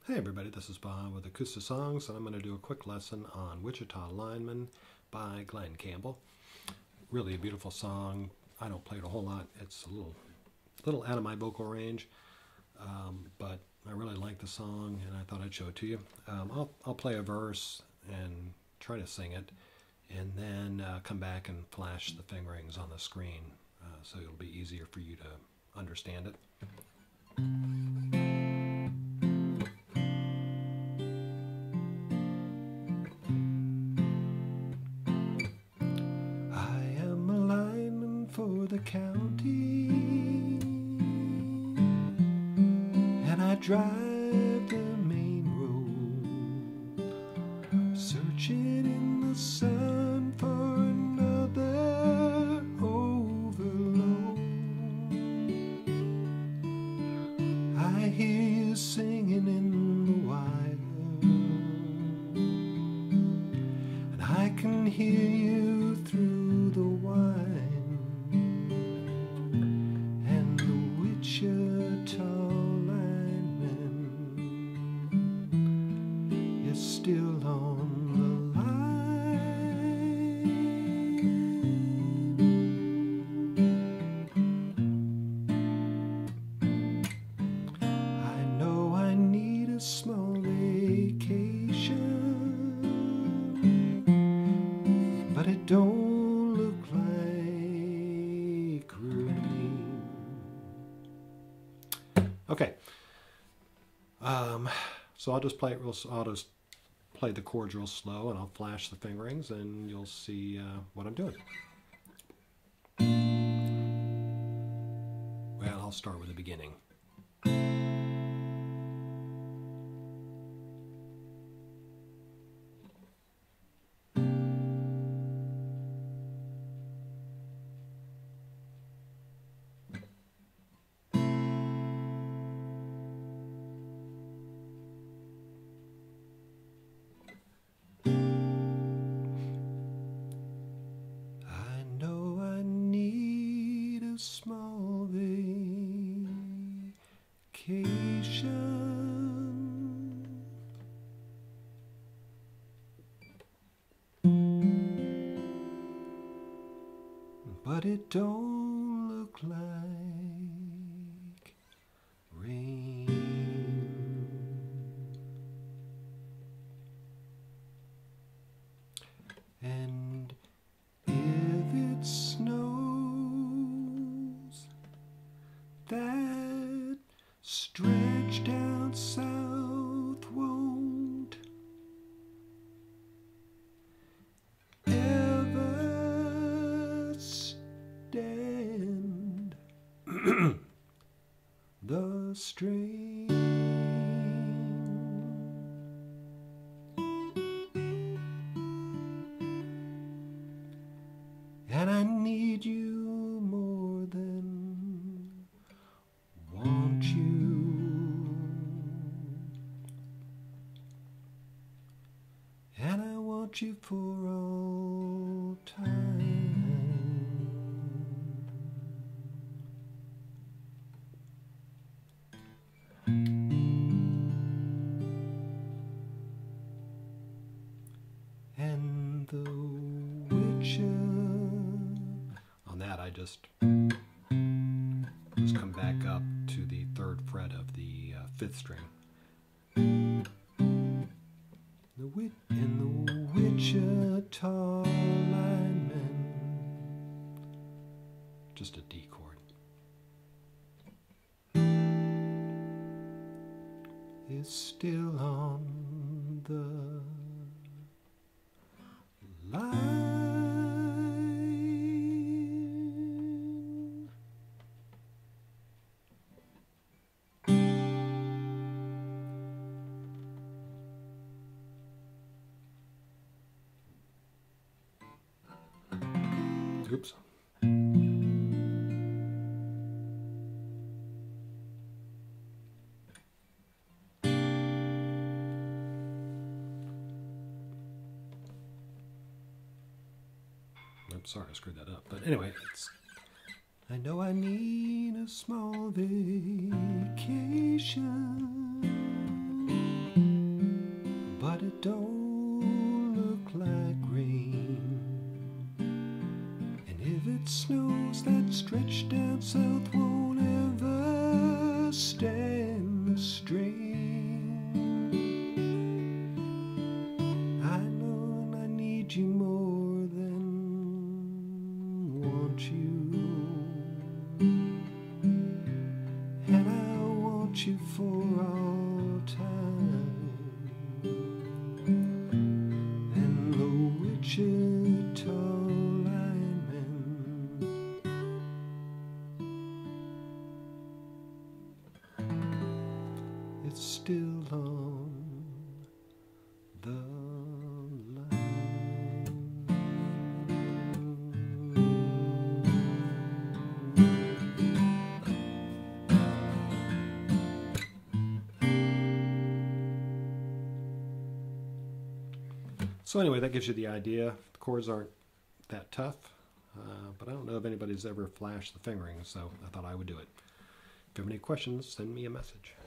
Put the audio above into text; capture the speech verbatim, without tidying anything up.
Hey everybody, this is Bob with Acoustic Songs, and I'm going to do a quick lesson on Wichita Lineman by Glenn Campbell. Really a beautiful song. I don't play it a whole lot. It's a little, little out of my vocal range, um, but I really like the song, and I thought I'd show it to you. Um, I'll, I'll play a verse and try to sing it, and then uh, come back and flash the fingerings on the screen, uh, so it'll be easier for you to understand it. For the county, and I drive the main road, searching in the sun for another overload. I hear you singing in the wire, and I can hear you through the wine. Wichita Lineman is still on the line. I know I need a small vacation, but it don't look like rain. Okay, um, so I'll just play it real. I'll just play the chords real slow, and I'll flash the fingerings, and you'll see uh, what I'm doing. Well, I'll start with the beginning. Small vacation, but it don't look like rain. And if it snows, that stretch down south won't ever stand the strain. And I need you more than want you, and I want you for all time. And the Wichita, on that I just Just come back up to the third fret of the uh, fifth string. The wit in the Wichita Lineman, just a D chord, is still on the line. Oops. I'm sorry I screwed that up. But anyway, it's, I know I need a small vacation, don't look like rain. And if it snows, that stretch down south won't ever stand the strain. I know and I need you more than want you, and I want you for all time. And the Wichita Lineman, it's still on the line. So anyway, that gives you the idea. The chords aren't that tough, uh, but I don't know if anybody's ever flashed the fingering, so I thought I would do it. If you have any questions, send me a message.